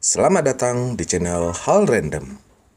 Selamat datang di channel Hal Random.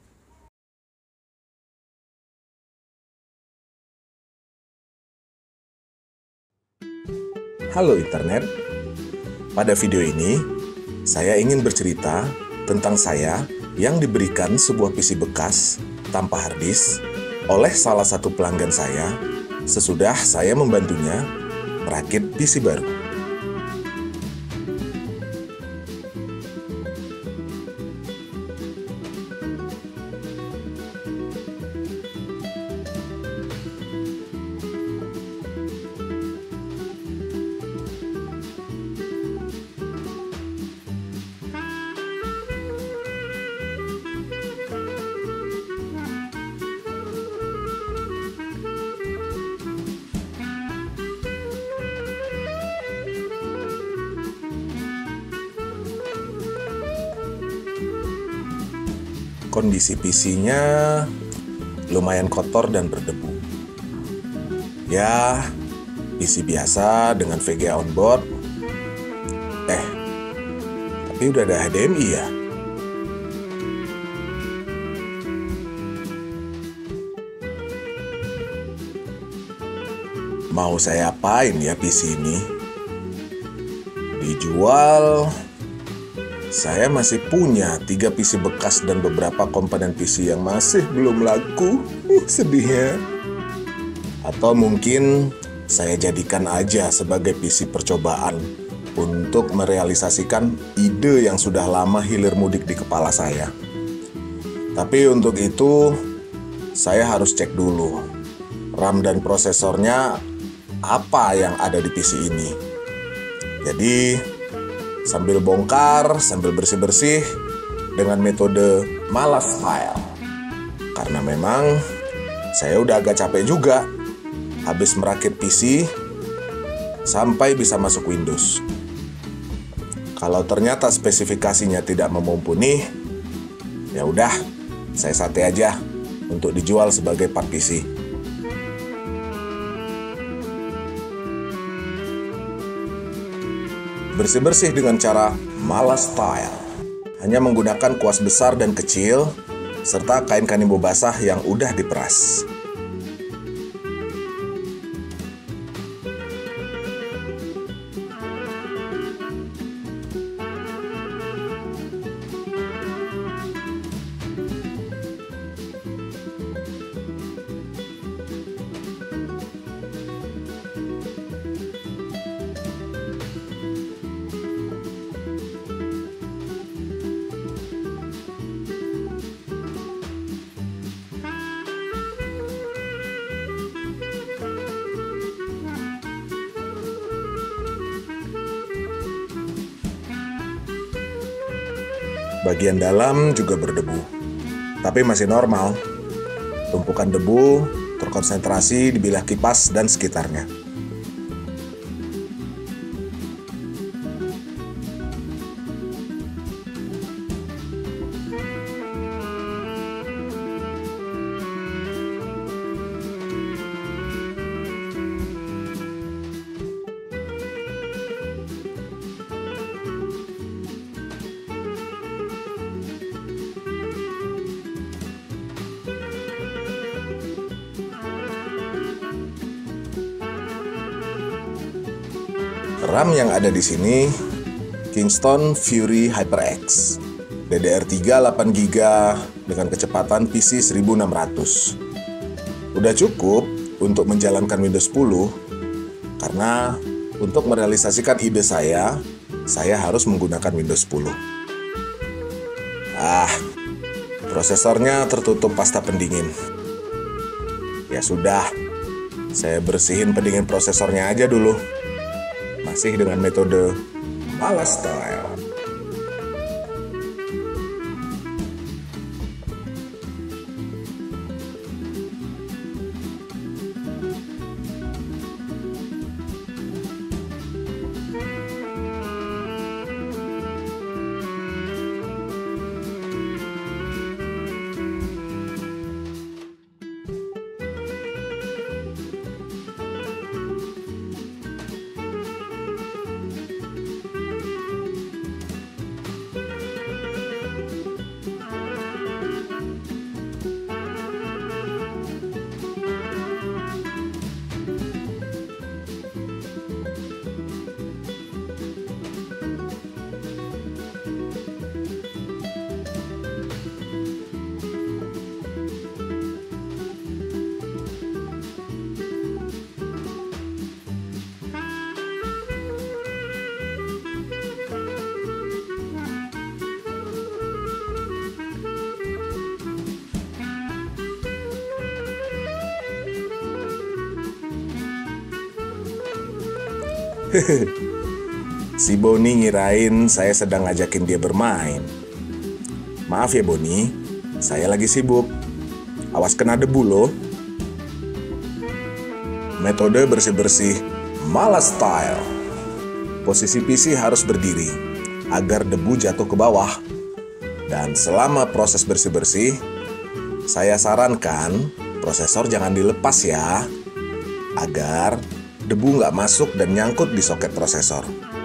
Halo internet. Pada video ini, saya ingin bercerita tentang saya yang diberikan sebuah PC bekas tanpa harddisk oleh salah satu pelanggan saya sesudah saya membantunya merakit PC baru. Kondisi PC-nya lumayan kotor dan berdebu. Ya, PC biasa dengan VGA onboard. Tapi udah ada HDMI ya. Mau saya apain ya PC ini? Dijual? Saya masih punya 3 PC bekas dan beberapa komponen PC yang masih belum laku. Sedihnya. Atau mungkin saya jadikan aja sebagai PC percobaan untuk merealisasikan ide yang sudah lama hilir mudik di kepala saya. Tapi untuk itu, saya harus cek dulu RAM dan prosesornya apa yang ada di PC ini. Jadi sambil bongkar, sambil bersih-bersih dengan metode malas file. Karena memang saya udah agak capek juga habis merakit PC sampai bisa masuk Windows. Kalau ternyata spesifikasinya tidak memumpuni, ya udah, saya sate aja untuk dijual sebagai part PC. Bersih-bersih dengan cara malas style. Hanya menggunakan kuas besar dan kecil, serta kain kanebo basah yang udah diperas. Bagian dalam juga berdebu, tapi masih normal. Tumpukan debu terkonsentrasi di bilah kipas dan sekitarnya. RAM yang ada di sini Kingston Fury HyperX DDR3 8GB dengan kecepatan PC 1600. Udah cukup untuk menjalankan Windows 10 karena untuk merealisasikan ide saya harus menggunakan Windows 10. Prosesornya tertutup pasta pendingin. Ya sudah, saya bersihin pendingin prosesornya aja dulu. Masih dengan metode malas style. Si Boni ngirain saya sedang ngajakin dia bermain. Maaf ya Boni, saya lagi sibuk. Awas kena debu loh. Metode bersih-bersih malas style. Posisi PC harus berdiri agar debu jatuh ke bawah. Dan selama proses bersih-bersih, saya sarankan prosesor jangan dilepas ya, agar debu nggak masuk dan nyangkut di soket prosesor.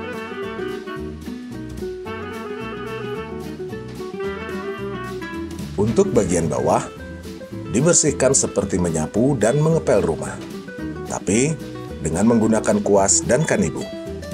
Untuk bagian bawah, dibersihkan seperti menyapu dan mengepel rumah, tapi dengan menggunakan kuas dan kanibu.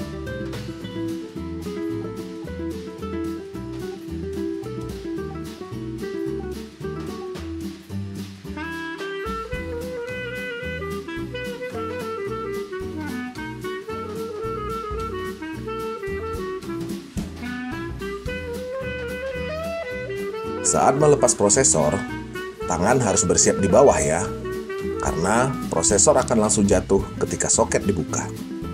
Saat melepas prosesor, tangan harus bersiap di bawah ya, karena prosesor akan langsung jatuh ketika soket dibuka.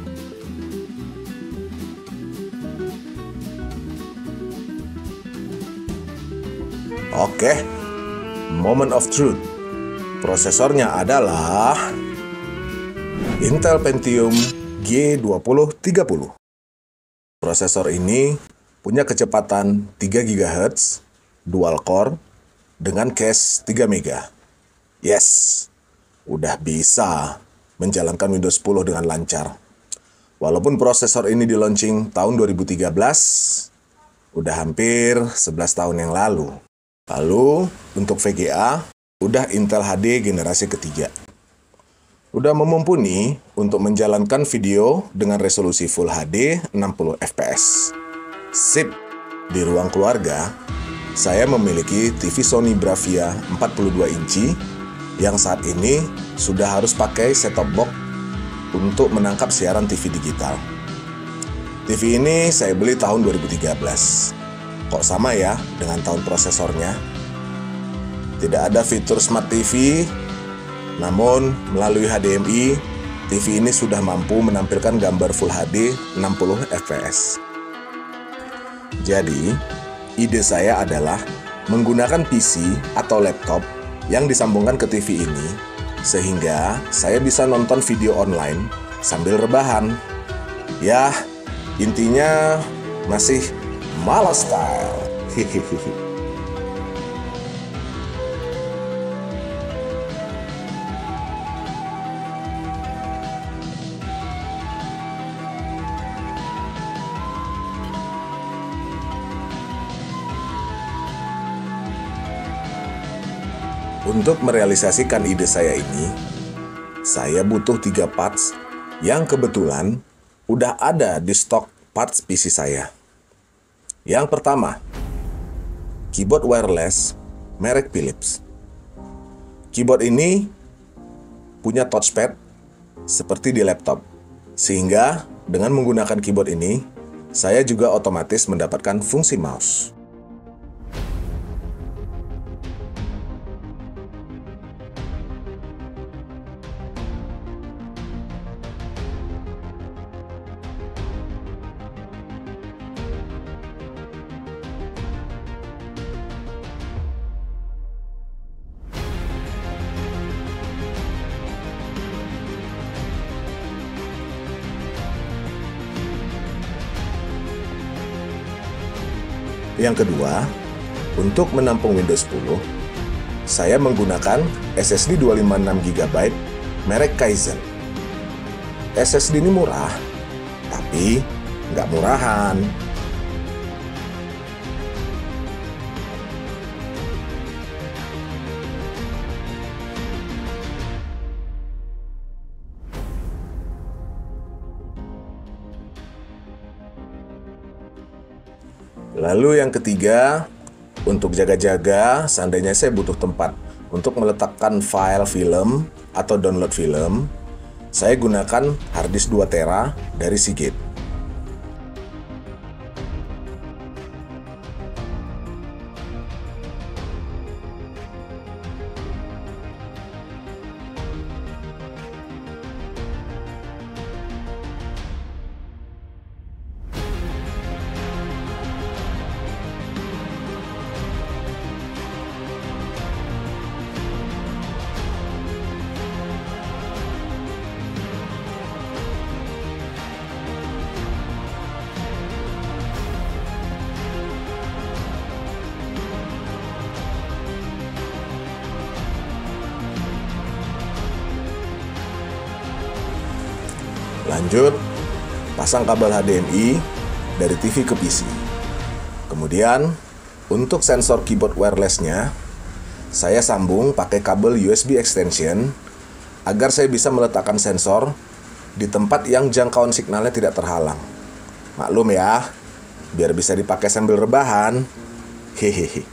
Oke, moment of truth. Prosesornya adalah Intel Pentium G2030. Prosesor ini punya kecepatan 3 GHz, dual core, dengan cache 3 MB. Yes, udah bisa menjalankan Windows 10 dengan lancar. Walaupun prosesor ini di launching tahun 2013, udah hampir 11 tahun yang lalu. Lalu, untuk VGA, udah Intel HD generasi ketiga. Udah memumpuni untuk menjalankan video dengan resolusi Full HD 60 fps. Sip, di ruang keluarga, saya memiliki TV Sony Bravia 42 inci yang saat ini sudah harus pakai set-top box untuk menangkap siaran TV digital. TV ini saya beli tahun 2013. Kok sama ya dengan tahun prosesornya? Tidak ada fitur Smart TV, namun melalui HDMI, TV ini sudah mampu menampilkan gambar Full HD 60 fps. Jadi, ide saya adalah menggunakan PC atau laptop yang disambungkan ke TV ini, sehingga saya bisa nonton video online sambil rebahan. Ya, intinya masih malas style. Hihihi. Untuk merealisasikan ide saya ini, saya butuh 3 parts yang kebetulan udah ada di stok parts PC saya. Yang pertama, keyboard wireless merek Philips. Keyboard ini punya touchpad seperti di laptop, sehingga dengan menggunakan keyboard ini, saya juga otomatis mendapatkan fungsi mouse. Yang kedua, untuk menampung Windows 10, saya menggunakan SSD 256 GB merek Kaizen. SSD ini murah, tapi nggak murahan. Lalu yang ketiga, untuk jaga-jaga, seandainya saya butuh tempat untuk meletakkan file film atau download film, saya gunakan harddisk 2 TB dari Seagate. Lanjut, pasang kabel HDMI dari TV ke PC. Kemudian, untuk sensor keyboard wireless-nya, saya sambung pakai kabel USB extension agar saya bisa meletakkan sensor di tempat yang jangkauan signalnya tidak terhalang. Maklum ya, biar bisa dipakai sambil rebahan. Hehehe.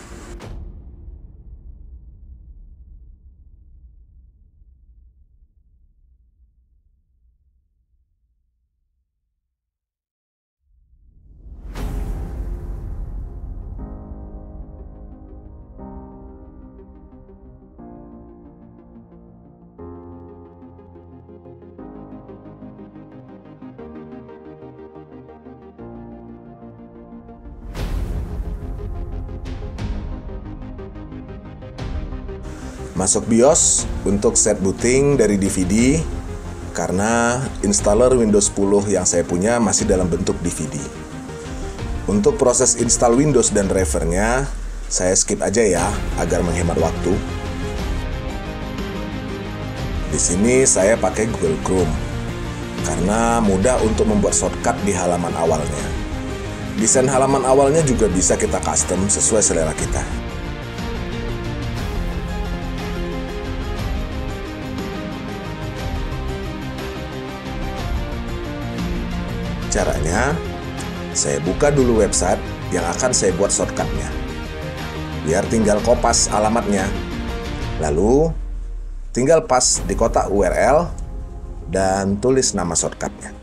Masuk BIOS untuk set booting dari DVD karena installer Windows 10 yang saya punya masih dalam bentuk DVD. Untuk proses install Windows dan drivernya, saya skip aja ya agar menghemat waktu. Di sini saya pakai Google Chrome karena mudah untuk membuat shortcut di halaman awalnya. Desain halaman awalnya juga bisa kita custom sesuai selera kita. Caranya, saya buka dulu website yang akan saya buat shortcutnya. Biar tinggal kopas alamatnya. Lalu, tinggal pas di kotak URL dan tulis nama shortcutnya.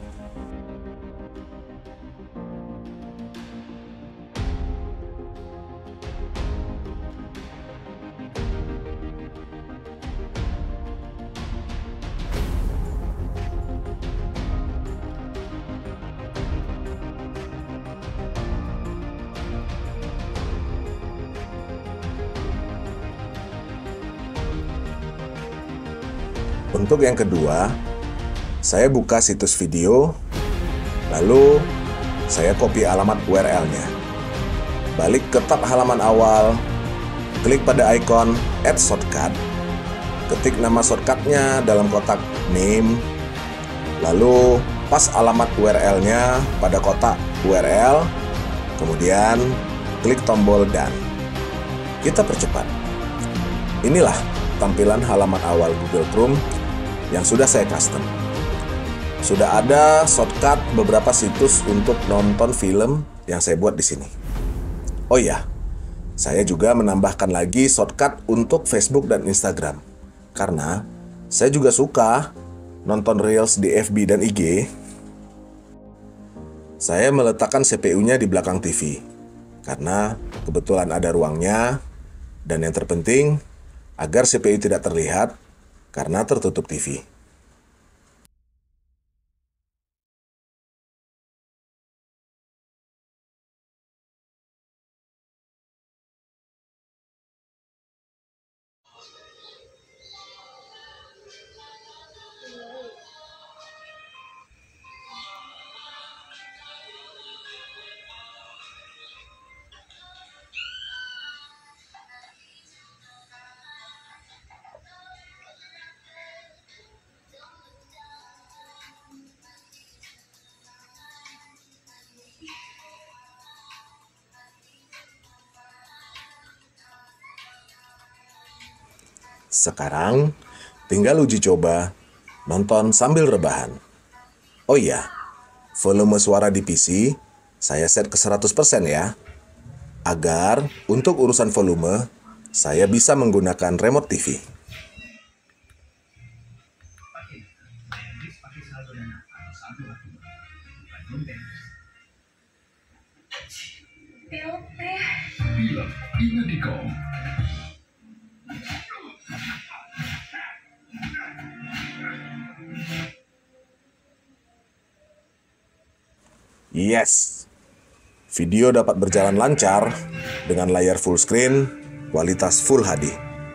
Untuk yang kedua, saya buka situs video, lalu saya copy alamat URL-nya. Balik ke tab halaman awal, klik pada ikon Add Shortcut, ketik nama shortcutnya dalam kotak Name, lalu pas alamat URL-nya pada kotak URL, kemudian klik tombol Done. Kita percepat. Inilah tampilan halaman awal Google Chrome yang sudah saya custom. Sudah ada shortcut beberapa situs untuk nonton film yang saya buat di sini. Oh iya, saya juga menambahkan lagi shortcut untuk Facebook dan Instagram. Karena saya juga suka nonton Reels di FB dan IG. Saya meletakkan CPU-nya di belakang TV. Karena kebetulan ada ruangnya. Dan yang terpenting, agar CPU tidak terlihat karena tertutup TV. Sekarang, tinggal uji coba nonton sambil rebahan. Oh iya, volume suara di PC saya set ke 100% ya. Agar untuk urusan volume, saya bisa menggunakan remote TV. Yes, video dapat berjalan lancar dengan layar full screen, kualitas Full HD.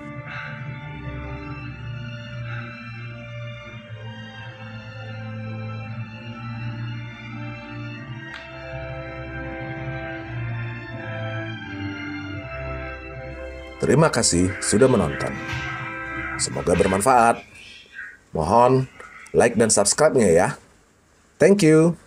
Terima kasih sudah menonton. Semoga bermanfaat. Mohon like dan subscribe-nya ya. Thank you.